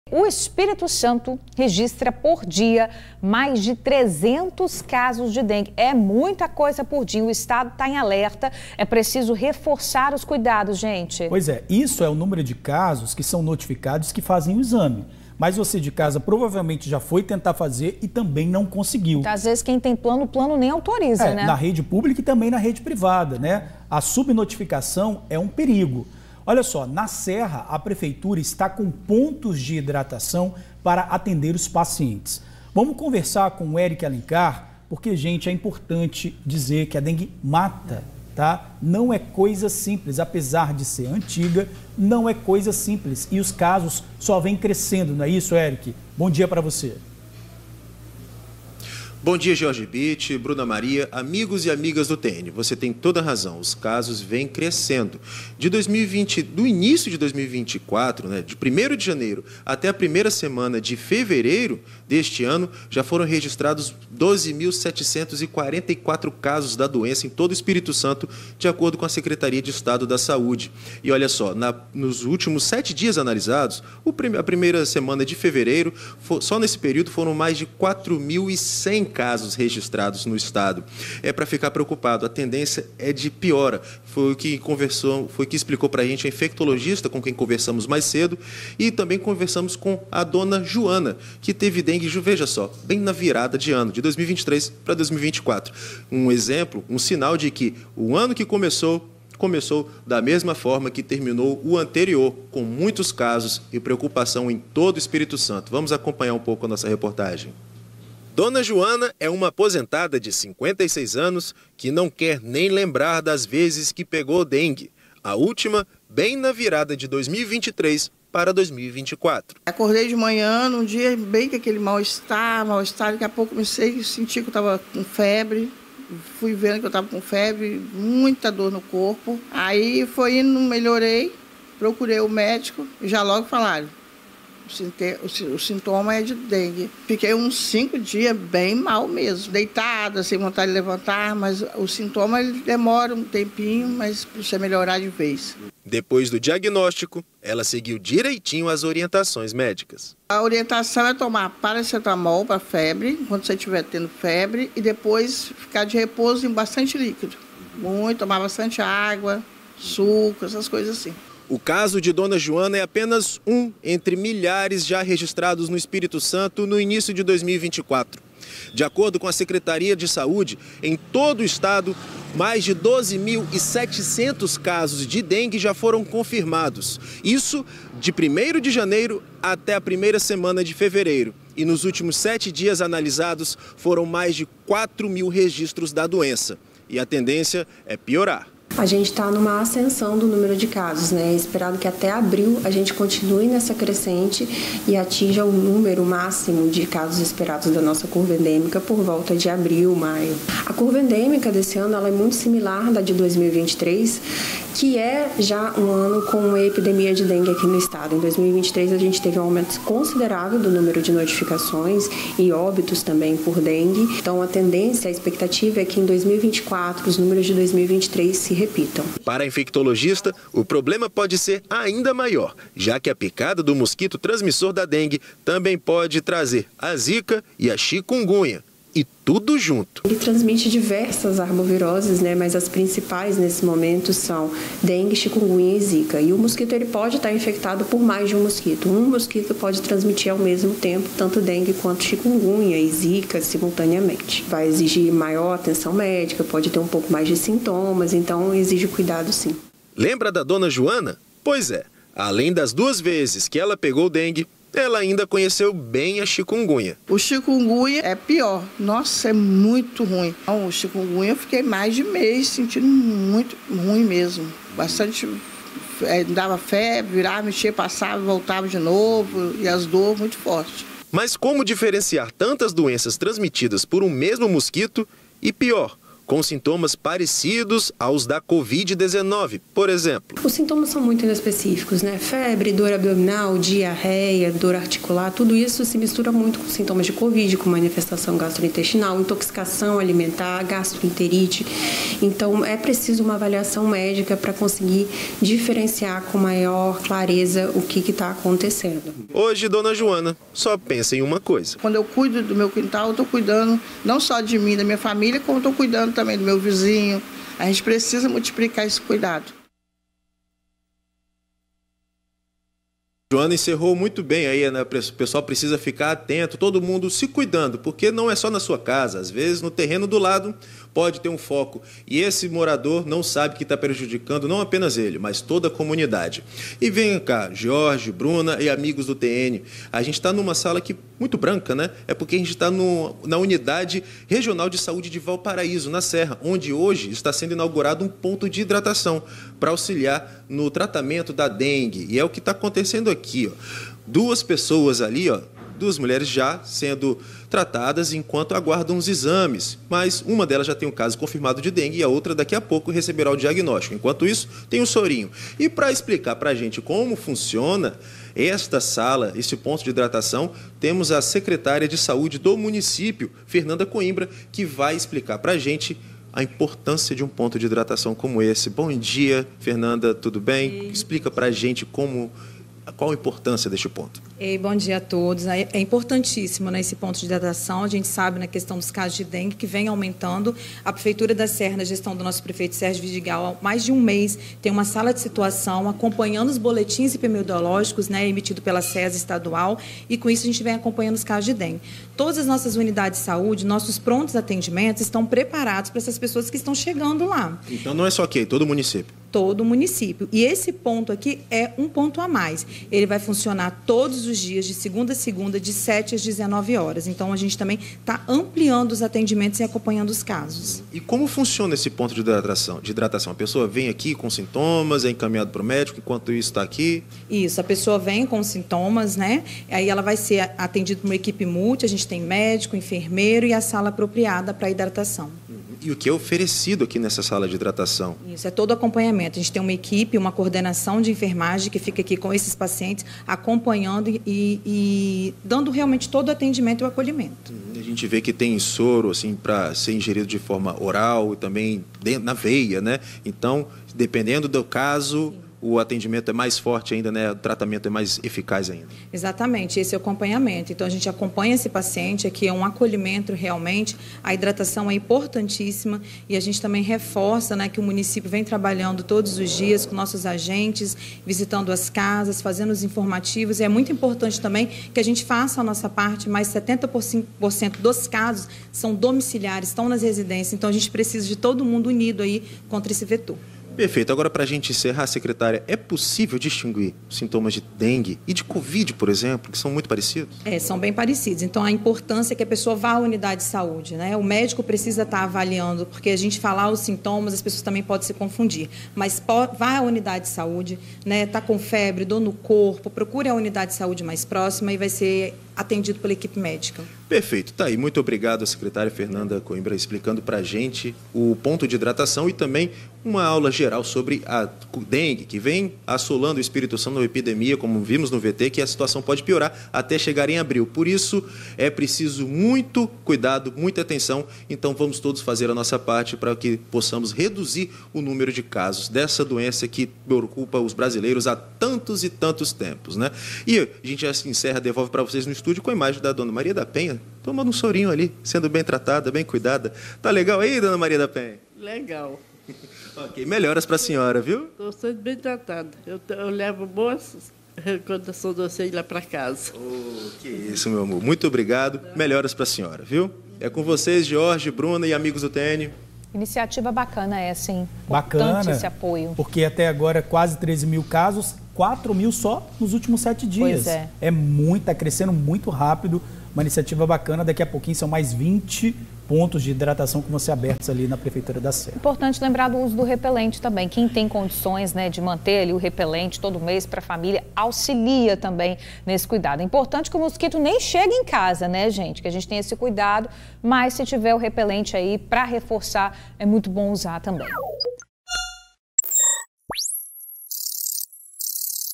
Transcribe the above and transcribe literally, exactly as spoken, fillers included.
O Espírito Santo registra por dia mais de trezentos casos de dengue. É muita coisa por dia. O estado está em alerta. É preciso reforçar os cuidados, gente. Pois é, isso é o número de casos que são notificados que fazem o exame. Mas você de casa provavelmente já foi tentar fazer e também não conseguiu. Então, às vezes quem tem plano, o plano nem autoriza, é, né? Na rede pública e também na rede privada, né? A subnotificação é um perigo. Olha só, na Serra, a prefeitura está com pontos de hidratação para atender os pacientes. Vamos conversar com o Eric Alencar, porque, gente, é importante dizer que a dengue mata, tá? Não é coisa simples, apesar de ser antiga, não é coisa simples. E os casos só vêm crescendo, não é isso, Eric? Bom dia para você. Bom dia, Jorge Bitt, Bruna Maria, amigos e amigas do T N. Você tem toda a razão, os casos vêm crescendo. De dois mil e vinte, do início de dois mil e vinte e quatro, né, de primeiro de janeiro até a primeira semana de fevereiro deste ano, já foram registrados doze mil setecentos e quarenta e quatro casos da doença em todo o Espírito Santo, de acordo com a Secretaria de Estado da Saúde. E olha só, na, nos últimos sete dias analisados, o, a primeira semana de fevereiro, for, só nesse período foram mais de quatro mil e cem casos registrados no estado. É para ficar preocupado, a tendência é de piora. Foi o que conversou, foi o que explicou para a gente a infectologista com quem conversamos mais cedo e também conversamos com a dona Joana, que teve dengue, veja só, bem na virada de ano, de dois mil e vinte e três para dois mil e vinte e quatro. Um exemplo, um sinal de que o ano que começou começou da mesma forma que terminou o anterior, com muitos casos e preocupação em todo o Espírito Santo. Vamos acompanhar um pouco a nossa reportagem. Dona Joana é uma aposentada de cinquenta e seis anos que não quer nem lembrar das vezes que pegou dengue. A última, bem na virada de dois mil e vinte e três para dois mil e vinte e quatro. Acordei de manhã, num dia bem com aquele mal-estar, mal-estar, daqui a pouco comecei, senti que eu estava com febre. Fui vendo que eu estava com febre, muita dor no corpo. Aí foi indo, melhorei, procurei o médico e já logo falaram: o sintoma é de dengue. Fiquei uns cinco dias bem mal mesmo, deitada, sem vontade de levantar, mas o sintoma ele demora um tempinho, mas para você melhorar de vez. Depois do diagnóstico, ela seguiu direitinho as orientações médicas. A orientação é tomar paracetamol para febre, quando você estiver tendo febre, e depois ficar de repouso em bastante líquido. Muito, tomar bastante água, suco, essas coisas assim. O caso de Dona Joana é apenas um entre milhares já registrados no Espírito Santo no início de dois mil e vinte e quatro. De acordo com a Secretaria de Saúde, em todo o estado, mais de doze mil e setecentos casos de dengue já foram confirmados. Isso de primeiro de janeiro até a primeira semana de fevereiro. E nos últimos sete dias analisados, foram mais de quatro mil registros da doença. E a tendência é piorar. A gente está numa ascensão do número de casos, né? É esperado que até abril a gente continue nessa crescente e atinja o número máximo de casos esperados da nossa curva endêmica por volta de abril, maio. A curva endêmica desse ano ela é muito similar da de dois mil e vinte e três, que é já um ano com uma epidemia de dengue aqui no estado. Em dois mil e vinte e três a gente teve um aumento considerável do número de notificações e óbitos também por dengue. Então a tendência, a expectativa é que em dois mil e vinte e quatro os números de dois mil e vinte e três se repitam. Para a infectologista, o problema pode ser ainda maior, já que a picada do mosquito transmissor da dengue também pode trazer a zika e a chikungunya. E tudo junto. Ele transmite diversas arboviroses, né? Mas as principais nesse momento são dengue, chikungunya e zika. E o mosquito ele pode estar infectado por mais de um mosquito. Um mosquito pode transmitir ao mesmo tempo tanto dengue quanto chikungunya e zika simultaneamente. Vai exigir maior atenção médica, pode ter um pouco mais de sintomas, então exige cuidado sim. Lembra da dona Joana? Pois é, além das duas vezes que ela pegou dengue, ela ainda conheceu bem a chikungunya. O chikungunya é pior. Nossa, é muito ruim. O chikungunya eu fiquei mais de mês sentindo muito ruim mesmo. Bastante, é, dava febre, virava, mexia, passava, voltava de novo e as dores muito fortes. Mas como diferenciar tantas doenças transmitidas por um mesmo mosquito e pior, com sintomas parecidos aos da covid dezenove, por exemplo. Os sintomas são muito inespecíficos, né? Febre, dor abdominal, diarreia, dor articular, tudo isso se mistura muito com sintomas de Covid, com manifestação gastrointestinal, intoxicação alimentar, gastroenterite. Então, é preciso uma avaliação médica para conseguir diferenciar com maior clareza o que está acontecendo. Hoje, dona Joana só pensa em uma coisa. Quando eu cuido do meu quintal, eu estou cuidando não só de mim, da minha família, como estou cuidando também do meu vizinho. A gente precisa multiplicar esse cuidado. Joana encerrou muito bem aí, né? O pessoal precisa ficar atento, todo mundo se cuidando, porque não é só na sua casa, às vezes no terreno do lado pode ter um foco. E esse morador não sabe que está prejudicando não apenas ele, mas toda a comunidade. E vem cá, Jorge, Bruna e amigos do T N. A gente está numa sala aqui muito branca, né? É porque a gente está na Unidade Regional de Saúde de Valparaíso, na Serra, onde hoje está sendo inaugurado um ponto de hidratação para auxiliar no tratamento da dengue. E é o que está acontecendo aqui, ó. Duas pessoas ali, ó, duas mulheres já sendo tratadas enquanto aguardam os exames, mas uma delas já tem um caso confirmado de dengue e a outra daqui a pouco receberá o diagnóstico. Enquanto isso, tem o sorinho. E para explicar para a gente como funciona esta sala, esse ponto de hidratação, temos a secretária de saúde do município, Fernanda Coimbra, que vai explicar para a gente a importância de um ponto de hidratação como esse. Bom dia, Fernanda, tudo bem? Ei. Explica para a gente como... qual a importância deste ponto? Ei, bom dia a todos. É importantíssimo, né, esse ponto de hidratação. A gente sabe na questão dos casos de dengue que vem aumentando. A Prefeitura da Serra, na gestão do nosso prefeito Sérgio Vidigal, há mais de um mês tem uma sala de situação acompanhando os boletins epidemiológicos, né, emitido pela SES estadual, e com isso a gente vem acompanhando os casos de dengue. Todas as nossas unidades de saúde, nossos prontos atendimentos estão preparados para essas pessoas que estão chegando lá. Então não é só aqui, todo o município. Todo o município. E esse ponto aqui é um ponto a mais. Ele vai funcionar todos os dias, de segunda a segunda, de sete às dezenove horas. Então, a gente também está ampliando os atendimentos e acompanhando os casos. E como funciona esse ponto de hidratação? De hidratação? A pessoa vem aqui com sintomas, é encaminhado para o médico, enquanto isso está aqui? Isso, a pessoa vem com sintomas, né? Aí ela vai ser atendida por uma equipe multi, a gente tem médico, enfermeiro e a sala apropriada para hidratação. E o que é oferecido aqui nessa sala de hidratação? Isso, é todo o acompanhamento. A gente tem uma equipe, uma coordenação de enfermagem que fica aqui com esses pacientes, acompanhando e, e dando realmente todo o atendimento e o acolhimento. A gente vê que tem soro assim, para ser ingerido de forma oral e também dentro, na veia, né? Então, dependendo do caso... o atendimento é mais forte ainda, né? O tratamento é mais eficaz ainda. Exatamente, esse é o acompanhamento. Então, a gente acompanha esse paciente, aqui é um acolhimento realmente, a hidratação é importantíssima e a gente também reforça, né, que o município vem trabalhando todos os dias com nossos agentes, visitando as casas, fazendo os informativos, e é muito importante também que a gente faça a nossa parte, mas setenta por cento dos casos são domiciliares, estão nas residências, então a gente precisa de todo mundo unido aí contra esse vetor. Perfeito. Agora, para a gente encerrar, secretária, é possível distinguir sintomas de dengue e de Covid, por exemplo, que são muito parecidos? É, são bem parecidos. Então, a importância é que a pessoa vá à unidade de saúde, né? O médico precisa estar avaliando, porque a gente falar os sintomas, as pessoas também podem se confundir. Mas pode, vá à unidade de saúde, né? Está com febre, dor no corpo, procure a unidade de saúde mais próxima e vai ser atendido pela equipe médica. Perfeito. Tá aí. Muito obrigado, a secretária Fernanda Coimbra, explicando para a gente o ponto de hidratação e também uma aula geral sobre a dengue, que vem assolando o Espírito Santo na epidemia, como vimos no V T, que a situação pode piorar até chegar em abril. Por isso, é preciso muito cuidado, muita atenção. Então, vamos todos fazer a nossa parte para que possamos reduzir o número de casos dessa doença que preocupa os brasileiros há tantos e tantos tempos, né? E a gente já se encerra, devolve para vocês no estúdio com a imagem da dona Maria da Penha, tomando um sorinho ali, sendo bem tratada, bem cuidada. Tá legal aí, dona Maria da Penha? Legal. Ok, melhoras para a senhora, viu? Estou sendo bem tratada. Eu, eu levo boas recordações de vocês lá para casa. Oh, que isso, meu amor. Muito obrigado. Melhoras para a senhora, viu? É com vocês, Jorge, Bruna e amigos do T N. Iniciativa bacana essa, hein? Bacana, importante esse apoio. Porque até agora quase treze mil casos, quatro mil só nos últimos sete dias. Pois é. É muito, está crescendo muito rápido. Uma iniciativa bacana. Daqui a pouquinho são mais vinte pontos de hidratação que vão ser abertos ali na Prefeitura da Serra. Importante lembrar do uso do repelente também. Quem tem condições, né, de manter ali o repelente todo mês para a família, auxilia também nesse cuidado. É importante que o mosquito nem chegue em casa, né, gente? Que a gente tenha esse cuidado, mas se tiver o repelente aí para reforçar, é muito bom usar também.